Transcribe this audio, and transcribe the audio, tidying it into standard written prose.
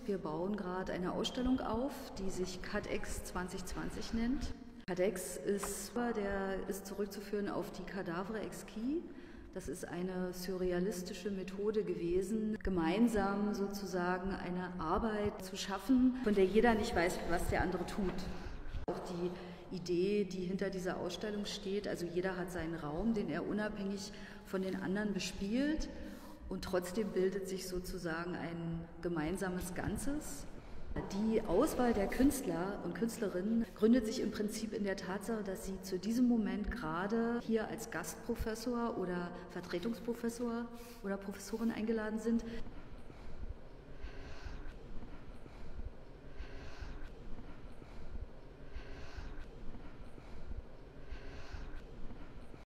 Wir bauen gerade eine Ausstellung auf, die sich CADEX 2020 nennt. CADEX ist zurückzuführen auf die Cadavre exquis. Das ist eine surrealistische Methode gewesen, gemeinsam sozusagen eine Arbeit zu schaffen, von der jeder nicht weiß, was der andere tut. Auch die Idee, die hinter dieser Ausstellung steht, also jeder hat seinen Raum, den er unabhängig von den anderen bespielt, und trotzdem bildet sich sozusagen ein gemeinsames Ganzes. Die Auswahl der Künstler und Künstlerinnen gründet sich im Prinzip in der Tatsache, dass sie zu diesem Moment gerade hier als Gastprofessor oder Vertretungsprofessor oder Professorin eingeladen sind.